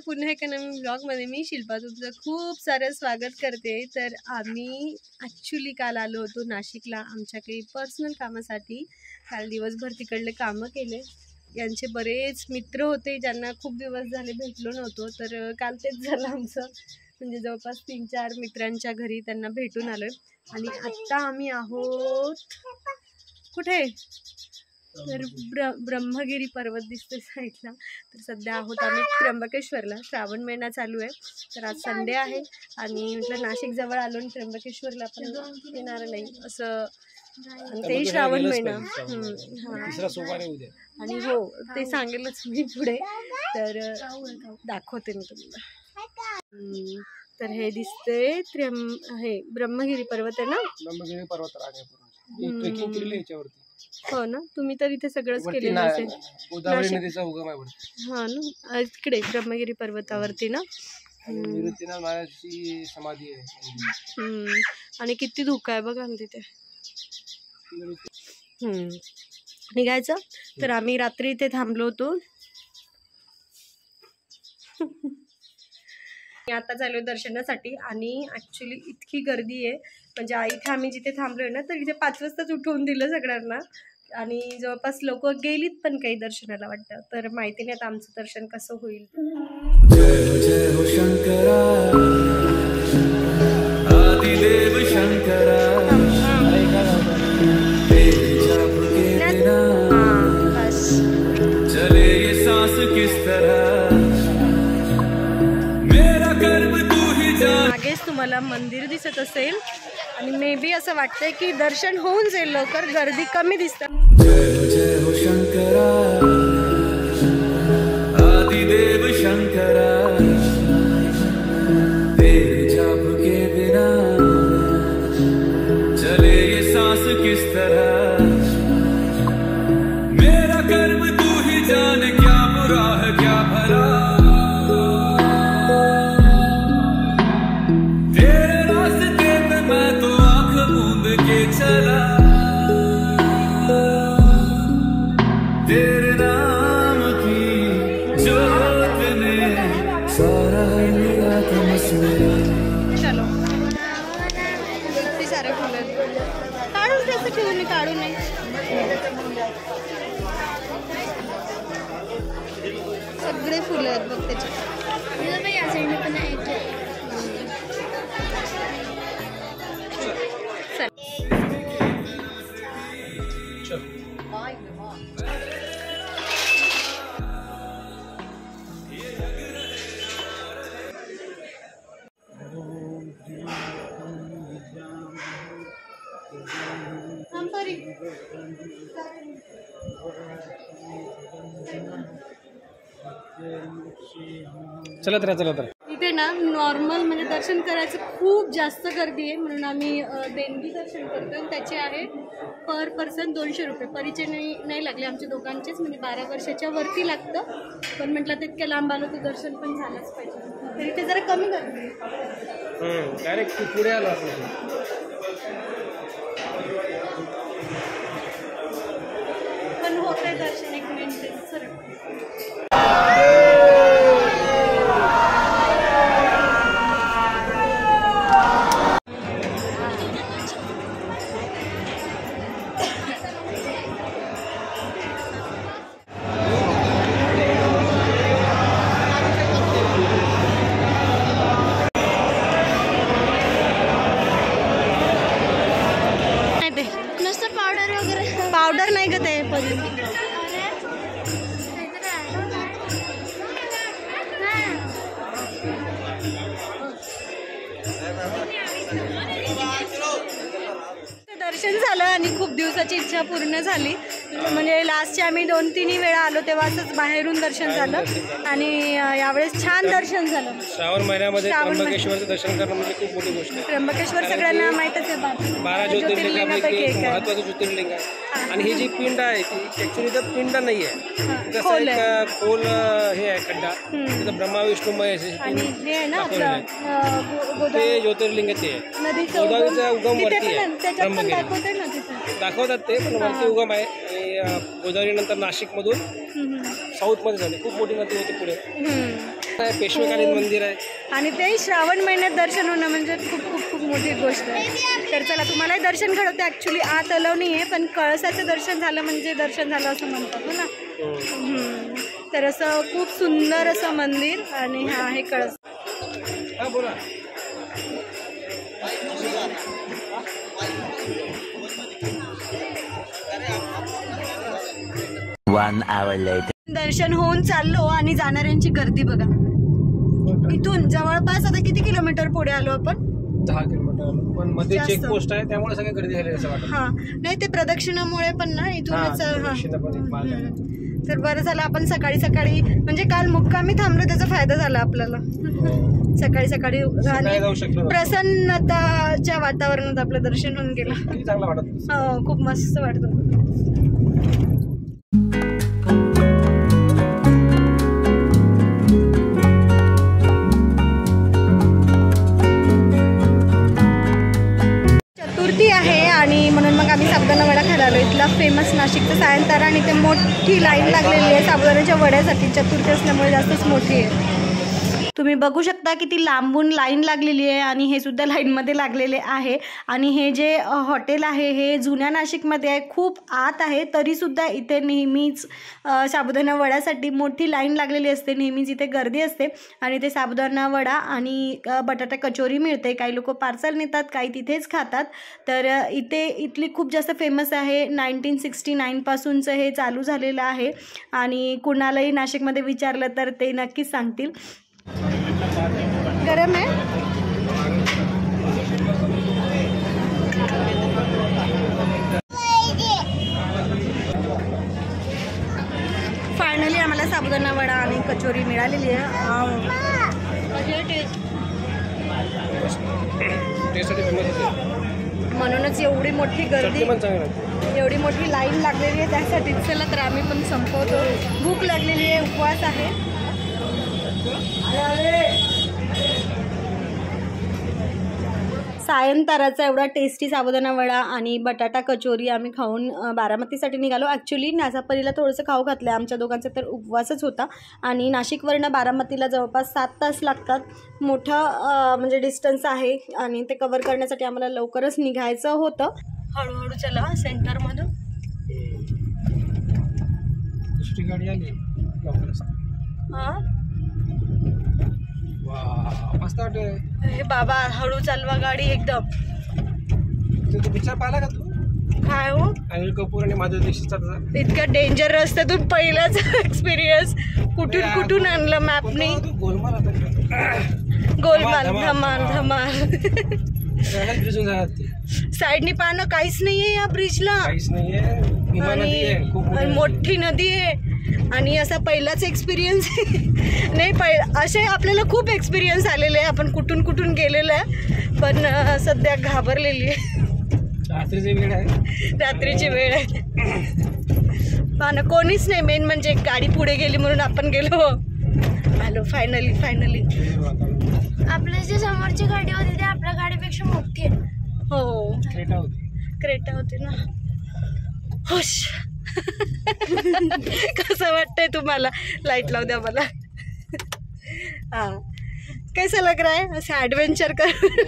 पुन्हा एका नवीन ब्लॉगमध्ये मी शिल्पा तुमचं खूप सारं स्वागत करते। तर आम्ही ॲक्च्युली काल आलो होतो नाशिकला आमच्या काही पर्सनल कामासाठी। काल दिवसभर तिकडले कामं केले। यांचे बरेच मित्र होते ज्यांना खूप दिवस झाले भेटलो नव्हतो, तर काल तेच झालं आमचं। म्हणजे जवळपास 3-4 मित्रांच्या घरी त्यांना भेटून आलोय आणि आत्ता आम्ही आहोत कुठे, तर ब्रह्मगिरी पर्वत दिसते साईडला। तर सध्या आहोत आम्ही त्र्यंबकेश्वरला। श्रावण महिना चालू आहे, तर आज संडे आहे आणि म्हटलं नाशिक जवळ आलो आणि त्र्यंबकेश्वरला पण येणार नाही असं, तेही श्रावण महिना। आणि हो ते सांगेलच मी पुढे, तर दाखवते मी तुम्हाला। तर हे दिसते हे ब्रह्मगिरी पर्वत आहे ना, ब्रह्मगिरी पर्वत ट्रेकिंग केलेली याच्यावरती। हो ना, तुम्ही तर इथे सगळंच केलेलं असेल। गोदावरी नदीचा उगम आहे वरती। हा ना, इकडे ब्रह्मगिरी पर्वतावरती ना निवृत्तीनाथ महाराजांची समाधी आहे। आणि किती धुकं आहे बघा ना तिथे। निघायचं तर आम्ही रात्री इथे थांबलो होतो। आता चालू दर्शनासाठी आणि ॲक्च्युली इतकी गर्दी आहे, म्हणजे इथे आम्ही जिथे थांबलोय ना, तर इथे 5 वाजताच उठवून दिलं सगळ्यांना आणि जवळपास लोक गेलीत पण काही दर्शनाला वाटतं। तर माहिती नाही आता आमचं दर्शन कसं होईल। जय जय हो शंकरा आदिदेव शंकरा चले ये सांस किस तरह मेरा कर्म तू ही जान। मागेच तुम्हाला मंदिर दिसत असेल आणि मे बी असं वाटतंय की दर्शन होऊन जाईल लवकर, गर्दी कमी दिसते। जय जय हो शंकरा आदिदेव शंकरा तेरे जाप के बिना चले ये सांस किस तरह मेरा कर्म तू ही जाने क्या बुरा है क्या भला तेरे रास्ते पे मैं तो आंख मूंद के चला तेरे नाम की जोत ने सारा लिया तमस में। चलो किती सारे फुलं आहेत, काढून त्याचं ठेवून मी काढू नये। सगळे फुलं आहेत बघ त्याच्यात। चला इथे ना नॉर्मल म्हणजे दर्शन करायचं खूप जास्त गर्दी आहे, म्हणून आम्ही देणगी दर्शन करतो आणि त्याचे आहे पर पर्सन 200 रुपये। परिचय नाही लागले आमच्या दोघांचेच, म्हणजे 12 वर्षाच्या वरती लागतं, पण म्हटलं तितक्या लांब आलो तर दर्शन पण झालंच पाहिजे, तर इथे जरा कमी गर्दी आहे। डायरेक्ट पुढे आलो आपण, पण होतंय दर्शन 1 मिनिट सर। पावडर नाही का ते दर्शन झालं आणि खूप दिवसाची इच्छा पूर्ण झाली। म्हणजे लास्टचे आम्ही 2-3 वेळा आलो तेव्हा असंच बाहेरून दर्शन झालं आणि यावेळेस छान दर्शन झालं। श्रावण महिन्यामध्ये त्र्यंबकेश्वरचं दर्शन करणं म्हणजे खूप मोठी गोष्ट आहे। त्र्यंबकेश्वर सगळ्यांना माहीतच आहे, 12 ज्योतिर्लिंगापैकी एक महत्त्वाचं ज्योतिर्लिंग आहे आणि ही जी पिंड आहे ती ऍक्च्युली तर पिंड नाही आहे, तसं एक खोल हे आहे खड्डा, तिथं ब्रह्मा विष्णू महेश ते ज्योतिर्लिंग ते आहे। गोदावरीचा उगम वरती आहे, दाखवतात ते, पण वरती उगम आहे। गोदावरी नंतर नाशिक मधून साऊथ मध्ये झाली, खूप मोठी नदी होती पुढे। पेशवेकालीन मंदिर आहे आणि ते श्रावण महिन्यात दर्शन होणं म्हणजे खूप खूप खूप मोठी गोष्ट आहे. तर चला तुम्हालाही दर्शन घडवते. ॲक्च्युली आत अलाव नाही आहे, पण कळसाचं दर्शन झालं म्हणजे दर्शन झालं असं म्हणतात ना. तर असं खूप सुंदर असं मंदिर आणि हा आहे कळस. हा बोला. दर्शन होऊन चाललो आणि जाणाऱ्यांची गर्दी बघा. इथून जवळपास आता किती किलोमीटर पुढे आलो आपण? 10 किलोमीटर. पण मध्ये चेक पोस्ट आहे त्यामुळे सगळी गर्दी झाली असं वाटतं. हा नाही ते प्रदक्षिणामुळे पण ना इथूनच. तर बरं झालं आपण सकाळी सकाळी म्हणजे काल मुक्कामी थांबलो त्याचा फायदा झाला आपल्याला. सकाळी सकाळी प्रसन्नताच्या वातावरणात आपलं दर्शन होऊन गेलं. चांगलं वाटत. हो खूप मस्त वाटतं. चतुर्थी आहे आणि म्हणून मग आम्ही साबुदाणा वडा खायला आलो. इथला फेमस नाशिकचं सायंतारा आणि ते मोठी लाईन लागलेली आहे साबुदाण्याच्या वड्यासाठी. चतुर्थी असल्यामुळे जास्तच मोठी आहे. तुम्ही बघू शकता किती लांबून लाईन लागलेली आहे आणि हे सुद्धा लाईनमध्ये लागलेले आहे. आणि हे जे हॉटेल आहे हे जुन्या नाशिकमध्ये आहे, खूप आत आहे. तरीसुद्धा इथे नेहमीच साबुदाणा वड्यासाठी मोठी लाईन लागलेली असते. नेहमीच इथे गर्दी असते आणि ते साबुदाणा वडा आणि बटाटा कचोरी मिळते. काही लोक पार्सल नेतात, काही तिथेच खातात. तर इथली खूप जास्त फेमस आहे. 1969 पासूनचं हे चालू झालेलं आहे आणि कुणालाही नाशिकमध्ये विचारलं तर ते नक्कीच सांगतील. गरम आहे. फायनली आम्हाला साबुदाणा वडा आणि कचोरी मिळालेली आहे. म्हणूनच एवढी मोठी गर्दी, एवढी मोठी लाईन लागलेली आहे त्यासाठी. चला तर आम्ही पण संपवतो. भूक लागलेली आहे, उपवास आहे. सायंताराचा एवढा टेस्टी साबुदाणा वडा आणि बटाटा कचोरी आम्ही खाऊन बारामतीसाठी निघालो. ॲक्च्युली नासापरीला थोडंसं खाऊ घातलं आहे. आमच्या दोघांचा तर उपवासच होता आणि नाशिकवरनं बारामतीला जवळपास 7 तास लागतात. मोठं म्हणजे डिस्टन्स आहे आणि ते कवर करण्यासाठी आम्हाला लवकरच निघायचं होतं. हळूहळू चला सेंटरमधून. दुसरी गाडी आली लवकरच. हां मस्त वाटतं. हे बाबा हळू चालवा गाडी एकदम. तू पिक्चर पाहिला का तू? काय हो अनिल कपूर आणि माधुरी दीक्षितचा इतका डेंजर रस्त्यातून पहिलाच एक्सपिरियन्स. कुठून कुठून आणलं मॅपने? गोलमाल गोलमाल धमाल धमाल. ब्रिजून जातात साईडनी पाहणं काहीच नाहीये या ब्रिजला. काहीच नाहीये. आणि मोठी नदी आहे आणि असा पहिलाच एक्सपिरियन्स नाही. असे आपल्याला खूप एक्सपिरियन्स आलेले आहे. आपण कुठून कुठून गेलेलं आहे पण सध्या घाबरलेली आहे. रात्रीची वेळ आहे. रात्रीची वेळ आहे. पाहणं कोणीच नाही. मेन म्हणजे गाडी पुढे गेली म्हणून आपण गेलो. आलो फायनली. आपल्या जे समोरची गाडी होती ती आपल्या गाडीपेक्षा मोठी आहे. हो क्रेटा होती ना. हुश. कसं वाटतंय तुम्हाला? लाईट लावू द्या मला. हा कैसा लग रहा है असं ॲडव्हेंचर कर?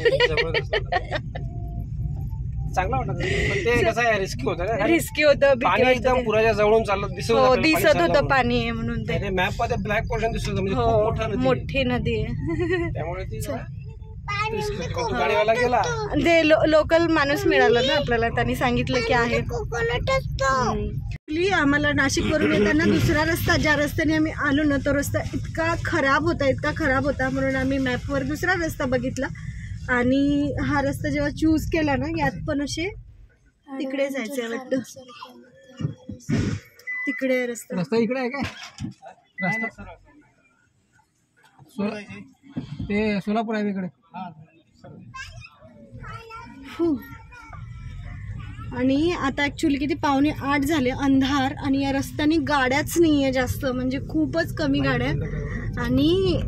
चांगला वाटत. पण ते कसं आहे रिस्की होतं ना. रिस्की होतं. पाणी एकदम पुराच्या जवळून चालत दिसत होतं पाणी आहे म्हणून ते मॅप मध्ये ब्लॅक पोर्शन दिसत होतं. म्हणजे हो खूप मोठी नदी आहे त्यामुळे ती गाडीवाला गेला. ते लोकल माणूस मिळाला ना आपल्याला. त्यांनी सांगितलं की आहे. आम्हाला नाशिकवरून येताना दुसरा रस्ता, ज्या रस्त्याने आम्ही आलो ना तो रस्ता इतका खराब होता म्हणून आम्ही मॅपवर दुसरा रस्ता बघितला आणि हा रस्ता जेव्हा चूज केला ना यात पण असे तिकडे जायचं वाटतं. तिकडे रस्ता इकडे आहे काय? रस्ता ते सोलापूर आहे इकडे. आणि आता ॲक्च्युली किती 7:45 झाले, अंधार आणि या रस्त्याने गाड्याच नाही आहे जास्त, म्हणजे खूपच कमी गाड्या. आणि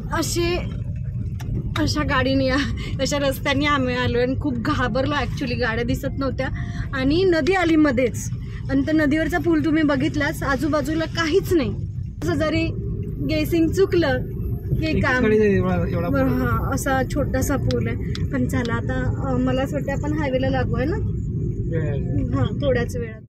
अशा गाडीने अशा रस्त्याने आम्ही आलो आणि खूप घाबरलो. ॲक्च्युली गाड्या दिसत नव्हत्या आणि नदी आली मध्येच आणि त्या नदीवरचा पूल तुम्ही बघितलाच. आजूबाजूला काहीच नाही. असं जरी गेसिंग चुकलं हे काम हा असा छोटासा पूल आहे. पण चला आता मला असं वाटतं आपण हायवेला लागू आहे ना. हा थोड्याच वेळात.